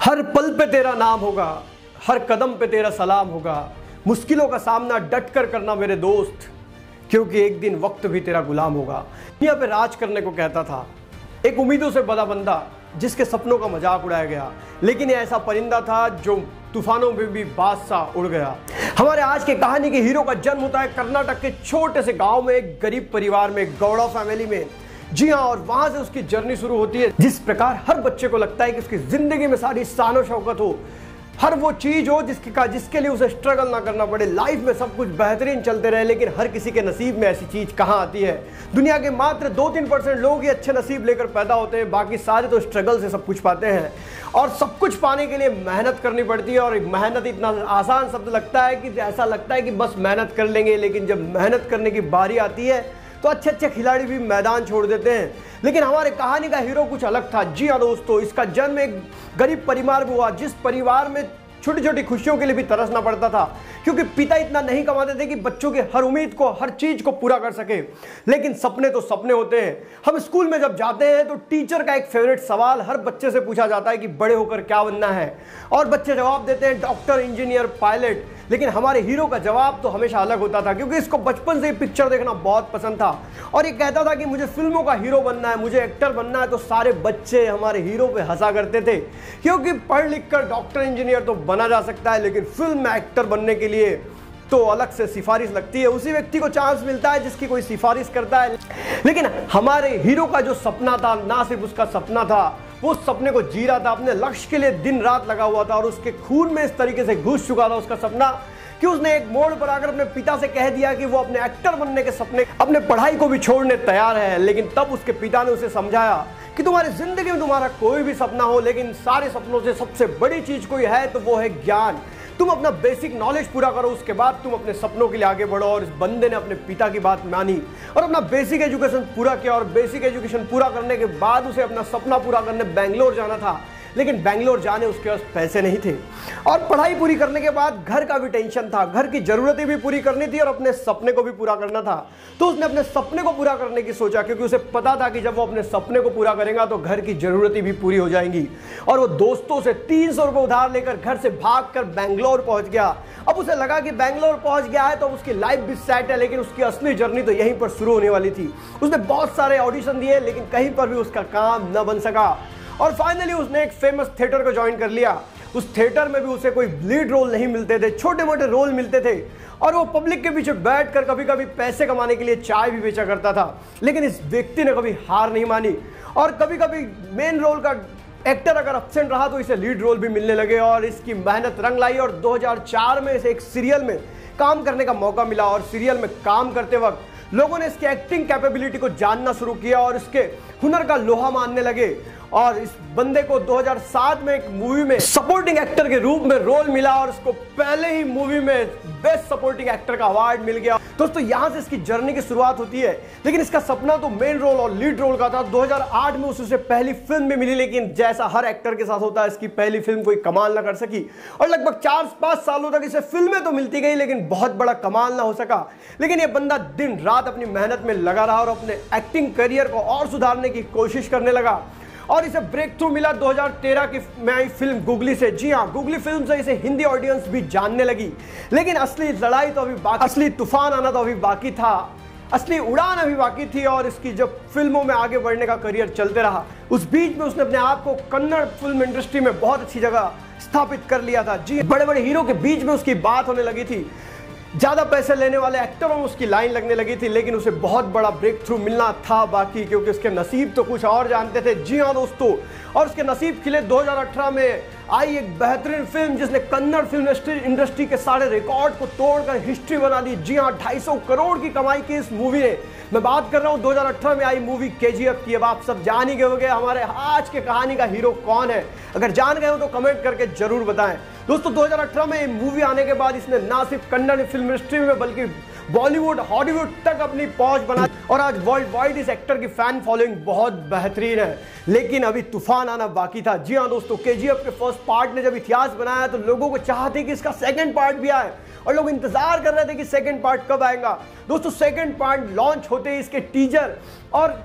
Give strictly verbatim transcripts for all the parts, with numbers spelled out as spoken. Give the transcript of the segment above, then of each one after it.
हर पल पे तेरा नाम होगा, हर कदम पे तेरा सलाम होगा। मुश्किलों का सामना डट कर करना मेरे दोस्त, क्योंकि एक दिन वक्त भी तेरा गुलाम होगा। दुनिया पे राज करने को कहता था एक उम्मीदों से बड़ा बंदा, जिसके सपनों का मजाक उड़ाया गया, लेकिन ये ऐसा परिंदा था जो तूफानों में भी बादशाह उड़ गया। हमारे आज के कहानी के हीरो का जन्म होता है कर्नाटक के छोटे से गांव में, एक गरीब परिवार में, गौड़ा फैमिली में। जी हाँ, और वहां से उसकी जर्नी शुरू होती है। जिस प्रकार हर बच्चे को लगता है कि उसकी जिंदगी में सारी शान और शौकत हो, हर वो चीज हो जिसके का जिसके लिए उसे स्ट्रगल ना करना पड़े, लाइफ में सब कुछ बेहतरीन चलते रहे। लेकिन हर किसी के नसीब में ऐसी चीज कहाँ आती है? दुनिया के मात्र दो तीन परसेंट लोग ही अच्छे नसीब लेकर पैदा होते हैं, बाकी सारे तो स्ट्रगल से सब कुछ पाते हैं। और सब कुछ पाने के लिए मेहनत करनी पड़ती है। और मेहनत इतना आसान शब्द लगता है कि ऐसा लगता है कि बस मेहनत कर लेंगे, लेकिन जब मेहनत करने की बारी आती है तो अच्छे अच्छे खिलाड़ी भी मैदान छोड़ देते हैं। लेकिन हमारे कहानी का हीरो कुछ अलग था। जी हाँ दोस्तों, इसका जन्म एक गरीब परिवार में हुआ, जिस परिवार में छोटी छोटी खुशियों के लिए भी तरसना पड़ता था, क्योंकि पिता इतना नहीं कमाते थे कि बच्चों की हर उम्मीद को, हर चीज को पूरा कर सके। लेकिन सपने तो सपने होते हैं। हम स्कूल में जब जाते हैं तो टीचर का एक फेवरेट सवाल हर बच्चे से पूछा जाता है कि बड़े होकर क्या बनना है, और बच्चे जवाब देते हैं डॉक्टर, इंजीनियर, पायलट। लेकिन हमारे हीरो का जवाब तो हमेशा अलग होता था, क्योंकि इसको बचपन से ही पिक्चर देखना बहुत पसंद था और ये कहता था कि मुझे फिल्मों का हीरो बनना है, मुझे एक्टर बनना है। तो सारे बच्चे हमारे हीरो पे हंसा करते थे, क्योंकि पढ़ लिख कर डॉक्टर, इंजीनियर तो बना जा सकता है, लेकिन फिल्म में एक्टर बनने के लिए तो अलग से सिफारिश लगती है। उसी व्यक्ति को चांस मिलता है जिसकी कोई सिफारिश करता है। लेकिन हमारे हीरो का जो सपना था, ना सिर्फ उसका सपना था, वो सपने को जी रहा था, अपने लक्ष्य के लिए दिन रात लगा हुआ था, और उसके खून में इस तरीके से घुस चुका था उसका सपना कि उसने एक मोड़ पर आकर अपने पिता से कह दिया कि वो अपने एक्टर बनने के सपने, अपने पढ़ाई को भी छोड़ने तैयार है। लेकिन तब उसके पिता ने उसे समझाया कि तुम्हारी जिंदगी में तुम्हारा कोई भी सपना हो, लेकिन सारे सपनों से सबसे बड़ी चीज कोई है तो वो है ज्ञान। तुम अपना बेसिक नॉलेज पूरा करो, उसके बाद तुम अपने सपनों के लिए आगे बढ़ो। और इस बंदे ने अपने पिता की बात मानी और अपना बेसिक एजुकेशन पूरा किया। और बेसिक एजुकेशन पूरा करने के बाद उसे अपना सपना पूरा करने बेंगलोर जाना था, लेकिन बेंगलोर जाने उसके पास पैसे नहीं थे। और पढ़ाई पूरी करने के बाद घर का भी टेंशन था, घर की जरूरतें भी पूरी करनी थी और अपने सपने को भी पूरा करना था। तो उसने अपने सपने को पूरा करने की सोचा, क्योंकि उसे पता था कि जब वो अपने सपने को पूरा करेगा तो घर की जरूरतें भी पूरी हो जाएंगी। और वो दोस्तों से तीन सौ रुपये उधार लेकर घर से भाग कर बेंगलोर पहुंच गया। अब उसे लगा कि बेंगलोर पहुंच गया है तो उसकी लाइफ भी सेट है, लेकिन उसकी असली जर्नी तो यहीं पर शुरू होने वाली थी। उसने बहुत सारे ऑडिशन दिए, लेकिन कहीं पर भी उसका काम न बन सका। और फाइनली उसने एक फेमस थिएटर को ज्वाइन कर लिया। उस थिएटर में भी उसे कोई लीड रोल नहीं मिलते थे, छोटे मोटे रोल मिलते थे, और वो पब्लिक के पीछे बैठकर कभी कभी पैसे कमाने के लिए चाय भी बेचा करता था। लेकिन इस व्यक्ति ने कभी हार नहीं मानी, और कभी कभी मेन रोल का एक्टर अगर एब्सेंट रहा तो इसे लीड रोल भी मिलने लगे। और इसकी मेहनत रंग लाई, और दो हज़ार चार में इसे एक सीरियल में काम करने का मौका मिला। और सीरियल में काम करते वक्त लोगों ने इसकी एक्टिंग कैपेबिलिटी को जानना शुरू किया और इसके हुनर का लोहा मानने लगे। और इस बंदे को दो हज़ार सात में एक मूवी में सपोर्टिंग एक्टर के रूप में रोल मिला, और इसको पहले ही मूवी में बेस्ट सपोर्टिंग एक्टर का अवार्ड मिल गया। दोस्तों, यहां से इसकी जर्नी की शुरुआत होती है। लेकिन इसका सपना तो मेन रोल और लीड रोल का था। दो हज़ार आठ में उसे पहली फिल्म भी मिली, लेकिन जैसा हर एक्टर के साथ होता है, इसकी पहली फिल्म कोई कमाल ना कर सकी। और लगभग चार पांच सालों तक इसे फिल्में तो मिलती गई, लेकिन बहुत बड़ा कमाल ना हो सका। लेकिन ये बंदा दिन रात अपनी मेहनत में लगा रहा और अपने एक्टिंग करियर को और सुधारने की कोशिश करने लगा। और इसे ब्रेक थ्रू मिला दो हज़ार तेरह की में आई फिल्म गुगली से। जी हाँ, गुगली फिल्म से इसे हिंदी ऑडियंस भी जानने लगी। लेकिन असली लड़ाई तो अभी बाकी, असली तूफान आना तो अभी बाकी था, असली उड़ान अभी बाकी थी। और इसकी जब फिल्मों में आगे बढ़ने का करियर चलते रहा, उस बीच में उसने अपने आप को कन्नड़ फिल्म इंडस्ट्री में बहुत अच्छी जगह स्थापित कर लिया था। जी, बड़े बड़े हीरो के बीच में उसकी बात होने लगी थी, ज्यादा पैसे लेने वाले एक्टरों में उसकी लाइन लगने लगी थी। लेकिन उसे बहुत बड़ा ब्रेक थ्रू मिलना था बाकी, क्योंकि उसके नसीब तो कुछ और जानते थे। जी हाँ दोस्तों, और उसके नसीब खिले दो हज़ार अठारह में आई एक बेहतरीन फिल्म, जिसने कन्नड़ फिल्म इंडस्ट्री के सारे रिकॉर्ड को तोड़कर हिस्ट्री बना दी। जी हाँ, ढाई सौ करोड़ की कमाई की इस मूवी ने। मैं बात कर रहा हूँ दो हज़ार अठारह में आई मूवी केजीएफ की। अब आप सब जान ही गए होंगे हमारे आज के कहानी का हीरो कौन है। अगर जान गए हो तो कमेंट करके जरूर बताएं। दोस्तों, दो हज़ार अठारह में मूवी आने के बाद इसने ना सिर्फ कन्नड़ फिल्म इंडस्ट्री में बल्कि बॉलीवुड, हॉलीवुड तक अपनी पहुंच बना, और आज वर्ल्ड वाइड इस एक्टर की फैन फॉलोइंग बहुत बेहतरीन है। लेकिन अभी तूफान आना बाकी था। जी हाँ दोस्तों, केजीएफ के फर्स्ट पार्ट ने जब इतिहास बनाया तो लोगों को चाह थी कि इसका सेकंड पार्ट भी आए, और लोग इंतजार कर रहे थे कि सेकंड पार्ट कब आएगा। दोस्तों, सेकंड पार्ट लॉन्च होते ही इसके टीजर और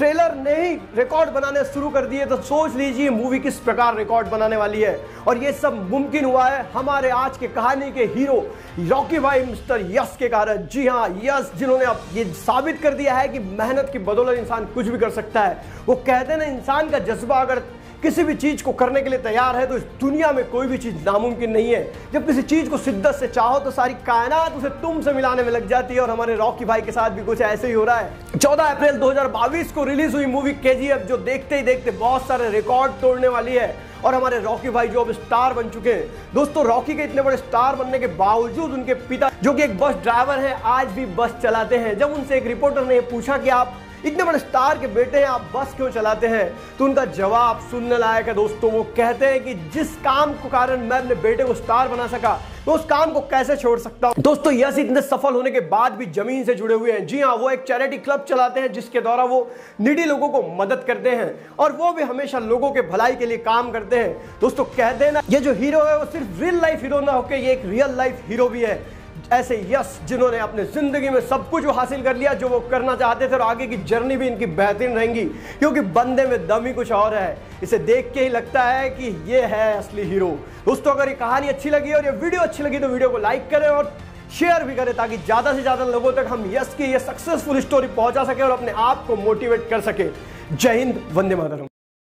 ट्रेलर ने ही रिकॉर्ड बनाने शुरू कर दिए, तो सोच लीजिए मूवी किस प्रकार रिकॉर्ड बनाने वाली है। और ये सब मुमकिन हुआ है हमारे आज के कहानी के हीरो रॉकी भाई मिस्टर यश के कारण। जी हाँ, यश जिन्होंने अब ये साबित कर दिया है कि मेहनत की बदौलत इंसान कुछ भी कर सकता है। वो कहते हैं ना, इंसान का जज्बा अगर किसी भी चीज को करने के लिए तैयार है तो इस दुनिया में कोई भी चीज नामुमकिन नहीं है। जब किसी चीज को शिद्दत से चाहो तो सारी कायनात उसे तुमसे मिलाने में लग जाती है, और हमारे रॉकी भाई के साथ भी कुछ ऐसे ही हो रहा है। चौदह अप्रैल दो हज़ार बाईस को रिलीज हुई मूवी केजीएफ, जो देखते ही देखते बहुत सारे रिकॉर्ड तोड़ने वाली है, और हमारे रॉकी भाई जो अब स्टार बन चुके हैं। दोस्तों, रॉकी के इतने बड़े स्टार बनने के बावजूद उनके पिता, जो कि एक बस ड्राइवर हैं, आज भी बस चलाते हैं। जब उनसे एक रिपोर्टर ने पूछा कि आप इतने बड़े स्टार के बेटे हैं, आप बस क्यों चलाते हैं, तो उनका जवाब सुनने लायक है। दोस्तों, वो कहते हैं कि जिस काम के कारण मैं अपने बेटे को स्टार बना सका, तो उस काम को कैसे छोड़ सकता हूं। दोस्तों, यश इतने सफल होने के बाद भी जमीन से जुड़े हुए हैं। जी हाँ, वो एक चैरिटी क्लब चलाते हैं जिसके द्वारा वो नीडी लोगों को मदद करते हैं, और वो भी हमेशा लोगों के भलाई के लिए काम करते हैं। दोस्तों, कहते हैं ना, ये जो हीरो है वो सिर्फ रियल लाइफ हीरो ना होकर ये एक रियल लाइफ हीरो भी है। ऐसे यश जिन्होंने अपने जिंदगी में सब कुछ हासिल कर लिया जो वो करना चाहते थे, और आगे की जर्नी भी इनकी बेहतरीन रहेंगी, क्योंकि बंदे में दम ही कुछ और है। इसे देख के ही लगता है कि ये है असली हीरो। दोस्तों, अगर ये कहानी अच्छी लगी और ये वीडियो अच्छी लगी तो वीडियो को लाइक करें और शेयर भी करें, ताकि ज्यादा से ज्यादा लोगों तक हम यश की ये सक्सेसफुल स्टोरी पहुंचा सके और अपने आप को मोटिवेट कर सके। जय हिंद, वंदे मातरम।